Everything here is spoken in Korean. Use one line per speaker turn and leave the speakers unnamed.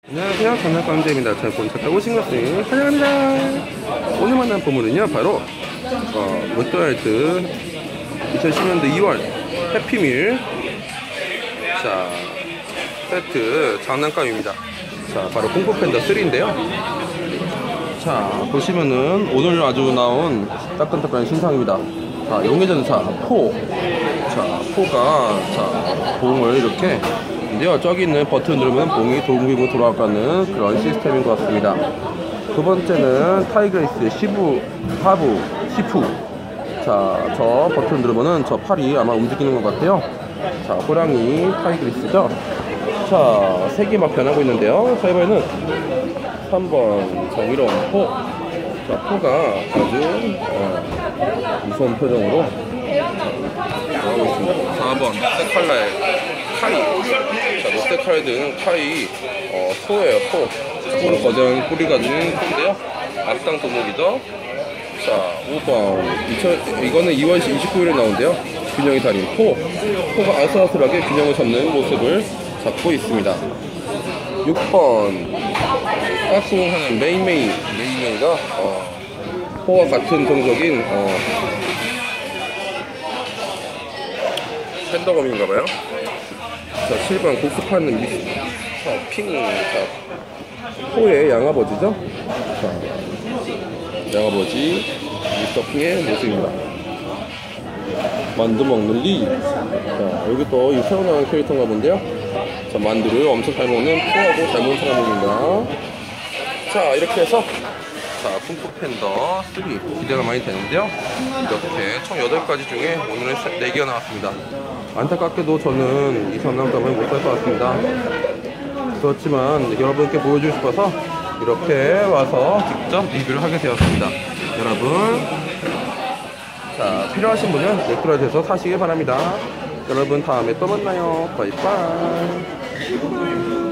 안녕하세요, 장난감대입니다. 잘 본척하고 오신 것을 환영합니다. 오늘 만난 보물은요, 바로 롯데월드 2010년도 2월 해피밀 자 세트 장난감입니다. 자, 바로 콩푸팬더 3인데요. 자, 보시면은 오늘 아주 나온 따끈따끈한 신상입니다. 자, 용해전사 포. 자, 포가 자 봉을 이렇게 인데요, 저기 있는 버튼 누르면 봉이 돌고 돌아가는 그런 시스템인 것 같습니다. 두 번째는 타이그레이스 시푸. 자, 저 버튼 누르면은 저 팔이 아마 움직이는 것 같아요. 자, 호랑이 타이그레이스죠. 자, 색이 막 변하고 있는데요. 자, 이번에는 3번 정의로운 포. 자, 포가 아주 무서운 표정으로 나오고 있습니다. 4번 롯데칼라의 카이. 자, 롯데칼라는 카이 포예요. 포를 거대한 뿌리가 있는 포인데요. 악당 도목이죠. 자, 5번 이거는 2월 29일에 나온대요. 균형의 달인 포가 아슬아슬하게 균형을 잡는 모습을 잡고 있습니다. 6번 까꿍하는 메이메이가 포와 같은 종족인 팬더검인가봐요. 자, 7번 곡습하는 핑. 자, 포의 양아버지죠. 자, 양아버지 미스터 핑의 모습입니다. 만두 먹는 리. 자, 여기 또 이 새로 나온 캐릭터인가 본데요. 자, 만두를 엄청 잘 먹는 포하고 잘 먹는 사람입니다. 자, 이렇게 해서 자, 쿵푸팬더 3 기대가 많이 되는데요. 이렇게 총 8가지 중에 오늘은 4개가 나왔습니다. 안타깝게도 저는 이 장난감을 못 살 것 같습니다. 그렇지만 여러분께 보여주고 싶어서 이렇게 와서 직접 리뷰를 하게 되었습니다. 여러분, 자, 필요하신 분은 넥트라에서 사시길 바랍니다. 여러분, 다음에 또 만나요. 바이바이.